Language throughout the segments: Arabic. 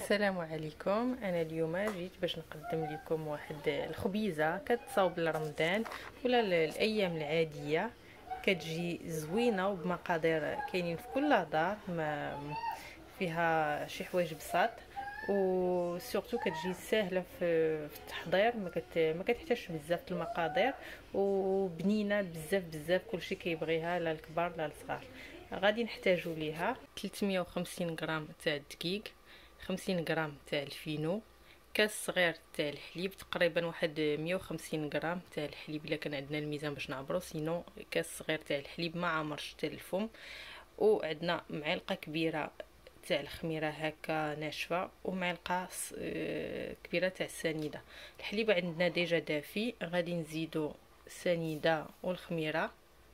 السلام عليكم. انا اليوم جيت باش نقدم لكم واحد الخبيزه كتصاوب لرمضان ولا الايام العاديه. كتجي زوينه وبمقادير كاينين في كل دار، ما فيها شي حوايج بساط وسورتو كتجي ساهله في التحضير، ما كتحتاجش بزاف المقادير، وبنينه بزاف كلشي كيبغيها، لا الكبار لا الصغار. غادي نحتاجو ليها 350 غرام تاع الدقيق، 50 غرام تاع الفينو، كاس صغير تاع الحليب، تقريبا واحد 150 غرام تاع الحليب الا كان عندنا الميزان باش نعبرو، سينو كاس صغير تاع الحليب ما عمرش حتى الفم. وعندنا معلقه كبيره تاع الخميره هكا ناشفه، ومعلقه كبيره تاع السنيده. الحليب عندنا ديجا دافي، غادي نزيدو السنيده والخميره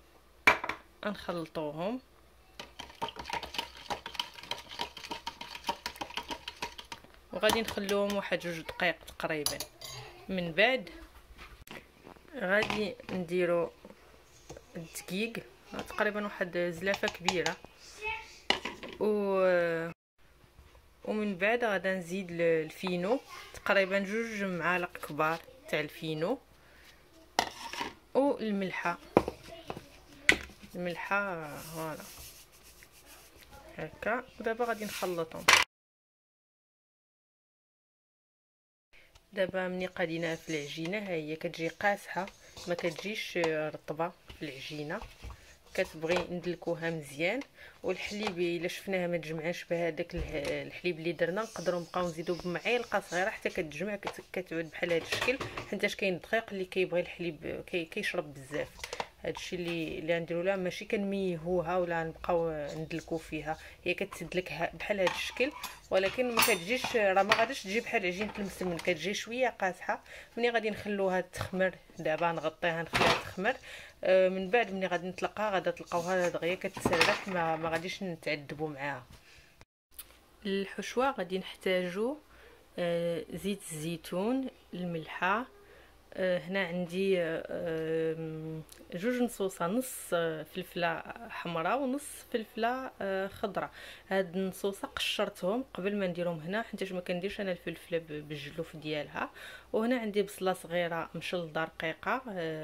نخلطوهم وغادي نخلوهم واحد 2 دقائق تقريبا. من بعد غادي نديرو الدقيق تقريبا واحد زلافه كبيره، ومن بعد غادا نزيد الفينو تقريبا 2 معالق كبار تاع الفينو، والملحه فوالا هكا. دابا غادي نخلطهم. دابا ملي قاديناها في العجينه، ها هي كتجي قاصحه، ما كتجيش رطبه في العجينه، كتبغي ندلكوها مزيان. والحليب الا شفناها ما تجمعش بهذاك الحليب اللي درنا، نقدروا نبقاو نزيدو بمعلقه صغيره حتى كتجمع، كتعود بحال هذا الشكل، حيتاش كاين الدقيق اللي كيبغي الحليب كيشرب بزاف. هادشي اللي نديرو لها، ماشي كنميهوها ولا نبقاو ندلكو فيها، هي كتدلك بحال هذا الشكل، ولكن ما كتجيش، راه ما غاديش تجي بحال عجينه المسمن، كتجي شويه قاصحه. ملي غادي نخلوها تخمر، دابا نغطيها نخليها تخمر، من بعد ملي غادي نطلقها غادا تلقاوها دغيا كتسرح، ما غاديش نتعذبوا معاها. الحشوه غادي نحتاجو زيت الزيتون، الملحه، هنا عندي 2 نصوصه، نص فلفله حمراء ونص فلفله خضراء. هاد النصوصه قشرتهم قبل ما نديرهم هنا، حيت ما كنديرش انا الفلفله بالجلوف ديالها. وهنا عندي بصله صغيره مشلضه رقيقه،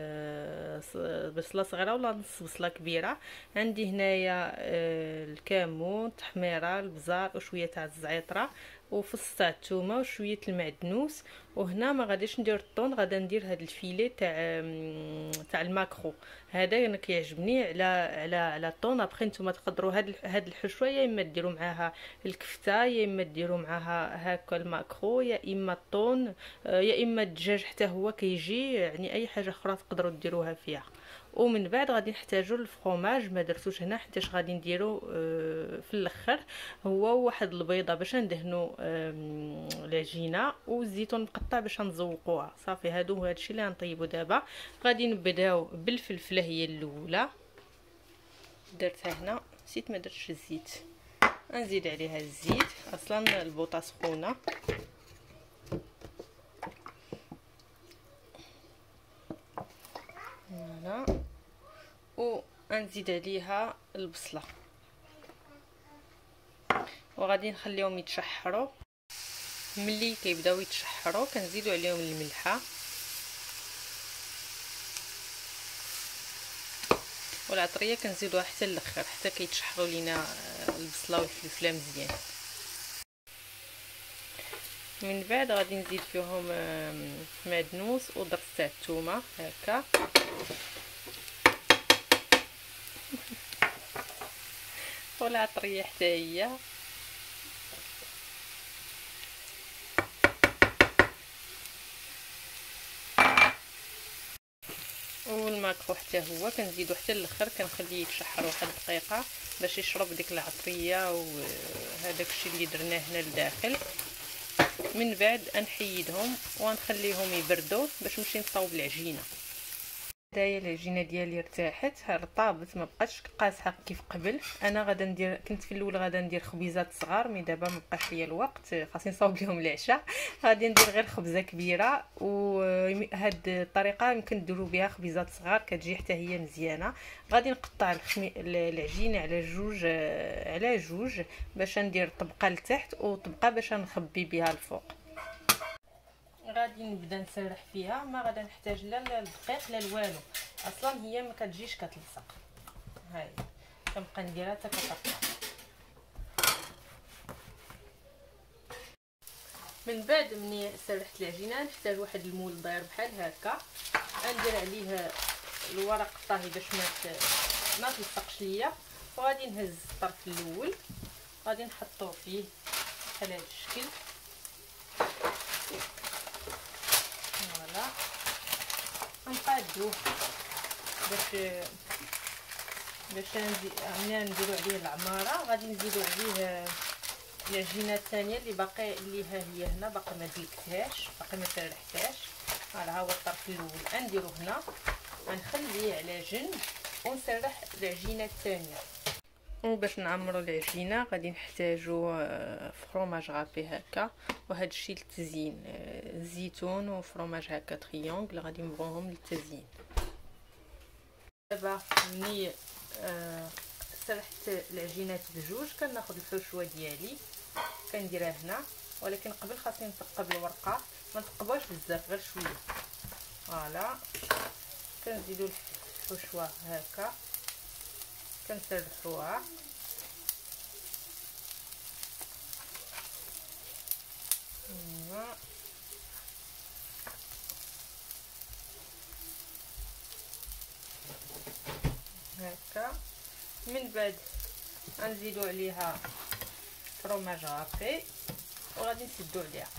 بصله صغيره ولا نص بصله كبيره. عندي هنايا الكمون، التحميره، البزار، وشويه تاع الزعتره، وفص تاع الثومه، وشويه المعدنوس. وهنا ما غاديش ندير الطون، غادا ندير هاد الفيلي تاع الماكرو، هذا انا كيعجبني على الطون. ابخي نتوما تقدروا هاد الحشوه يا اما ديروا معاها الكفته، يا اما ديروا معاها هكا الماكرو، يا اما الطون، يا اما الدجاج حتى هو كيجي، يعني اي حاجه اخرى تقدروا ديروها فيها. ومن بعد غادي نحتاجو الفرomاج، ما درتوش هنا حيتاش غادي نديرو في الاخر، هو واحد البيضه باش ندهنو العجينه، والزيتون مقطع باش نزوقوها. صافي هادو هادشي اللي غنطيبو. دابا غادي نبداو بالفلفله، هي الاولى درتها هنا، نسيت ما درتش الزيت، نزيد عليها الزيت، اصلا البوطه سخونه. هنا ونزيد عليها البصله، وغادي نخليهم يتشحروا. ملي كيبداو يتشحروا كنزيدوا عليهم الملحه والعطريه، كنزيدوها حتى الاخر حتى كيتشحروا لينا البصله والفلفله مزيان. من بعد غادي نزيد فيهم معدنوس ودرس تاع الثومه هكا، والعطريه حتى هي، والماكرو حتى هو كنزيدو حتى الاخر، كنخليه يتشحر واحد دقيقه باش يشرب ديك العطريه وهذاك الشيء اللي درناه هنا لداخل. من بعد نحيدهم ونخليهم يبردوا باش نمشي نصاوب العجينه. نتايا العجينه ديالي ارتاحت، طابت ما بقاتش قاصحه كيف قبل. انا غادا ندير، كنت في الاول غادا ندير خبيزات صغار، مي دابا ما بقاش ليا الوقت، خاصني نصاوب لهم العشاء. غادي ندير غير خبزه كبيره، وهاد الطريقه يمكن ديروا بها خبيزات صغار كتجي حتى هي مزيانه. غادي نقطع العجينه على جوج باش ندير طبقه لتحت وطبقه باش نخبي بها الفوق. غادي نبدا نسرح فيها، ما غادا نحتاج لا الدقيق لا والو، اصلا هي ما كتجيش كتلصق. هاي كنبقى نديرها حتى كتطلع. من بعد مني سرحت العجينه نحتاج واحد المول داير بحال هكا، ندير عليه الورق الطهي باش ما تلصقش ليا، وغادي نهز الطرف الاول غادي نحطوه فيه بحال هذا الشكل. فوالا غنقادوه باش نديرو عليه العماره. غادي نزيدو عليه العجينه الثانيه اللي باقي، اللي ها هي هنا باقي ما دلكتهاش، باقي ما سرحتهاش. ها هو الطرف الاول نديرو هنا، غنخليه على جنب ونسرح العجينه الثانيه. وباش نعمروا العجينه غادي نحتاجو فروماج غابي هكا، وهذا الشيء للتزيين زيتون وفروماج هكا تريونغل غادي نبغوهم للتزيين. دابا ملي سرحت العجينات بجوج كناخذ الحشوه ديالي كنديرها هنا، ولكن قبل خاصني نثقب الورقه، ما نثقبوهاش بزاف غير شويه. فوالا كنزيدو الحشوه هكا كنسرحوها. هكا من بعد غنزيدو عليها فروماج غابي وغادي نسدو عليها.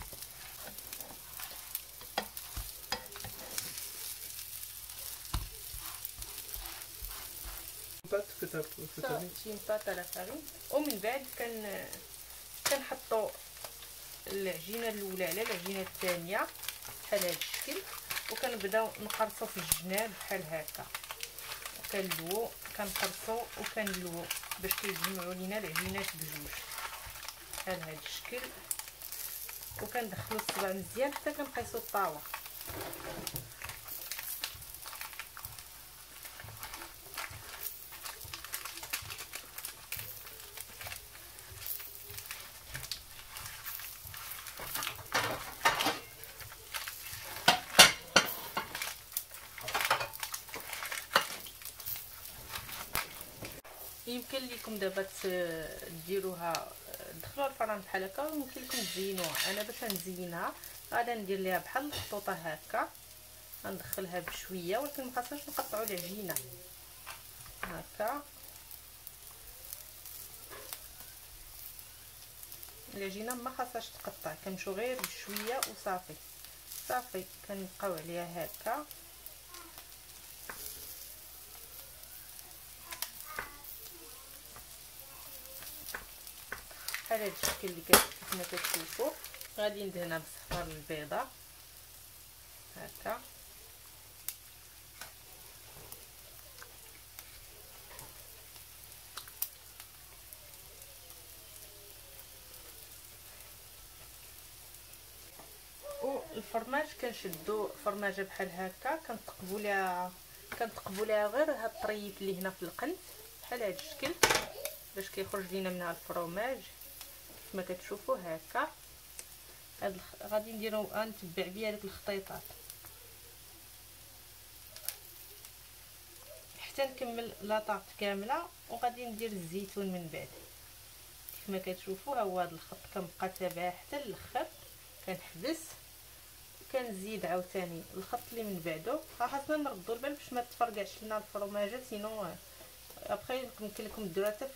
صافي بات على فارين. ومن بعد كنحطو العجينه الاولى على العجينه الثانيه بحال هذا الشكل، وكنبداو نقرصو في الجناب بحال هكا، كنلوو كنقرصو وكنلوو باش كيجمعوا لينا العجينات بجوج بحال هذا الشكل، وكندخلو الصباع مزيان حتى كنقيسو الطاوه. يمكن لكم دابا ديروها دخلوها الفران بحال هكا، ويمكن لكم تزينوها. انا باش نزينها غادا ندير ليها بحال الخطوطه هكا، غندخلها بشويه، ولكن ما خاصناش نقطعوا العجينه هكا. العجينه ما خاصهاش تقطع، كنمشيو غير بشويه وصافي. صافي كنبقاو عليها هكا. بحال هذا الشكل اللي كيف ما كتشوفوا. غادي ندهنها بالصفار البيضاء هكا، والفرماج كنشدو فرماجه بحال هكا كنثقبوا ليها غير هاد الطريف اللي هنا في القنت بحال هذا الشكل باش كيخرج لينا منها الفرماج كيف ما كتشوفوا هكا. غادي نديرو غنتبع بها داك الخطيطات حتى نكمل لاطاط كامله، وغادي ندير الزيتون من بعد كيف ما كتشوفوا. ها هو هذا الخط كنبقى تابعه حتى الاخر، كنحبس كنزيد عاوتاني الخط اللي من بعدو. خاصنا نردوا البال باش ما تفرقعش لنا الفرماجه، سينو ابخي يمكن لكم ديروها حتى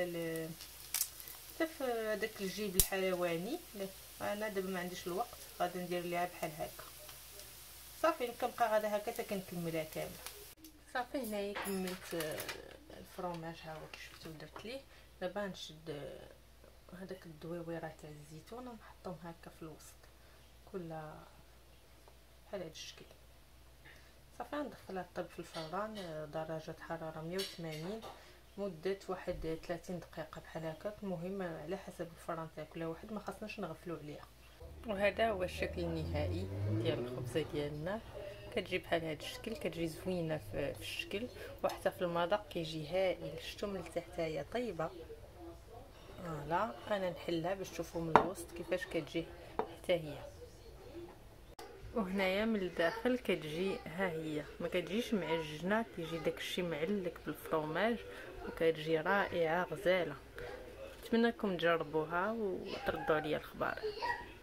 في هذاك الجيب الحلواني. انا دابا ما عنديش الوقت، غادي ندير ليها بحال هكا. صافي كنبقى غادا هكا حتى كنكملها كامله. صافي هنايا كملت الفرماج، ها هو شفتوا درت ليه. دابا نشد هذاك الدويويره تاع الزيتون ونحطهم هكا في الوسط كلها بحال هذا الشكل. صافي غندخلها طيب في الفران درجه حراره 180 مده واحد 30 دقيقه بحال هكاك. المهم على حسب الفران تاعك، كل واحد ما خاصناش نغفلوا عليها. وهذا هو الشكل النهائي ديال الخبزه ديالنا. كتجي بحال هذا الشكل، كتجي زوينه في الشكل، وحتى في المذاق كيجي هائل. شفتوا من تحتايا طيبه. فوالا انا نحلها باش تشوفوا من الوسط كيفاش كتجي حتى هي. وهنايا من الداخل كتجي ها هي، ما كتجيش معجنه، كيجي داكشي معلك بالفرomage وكتجي رائعه غزاله. نتمنىكم تجربوها وتردوا عليا الخبار.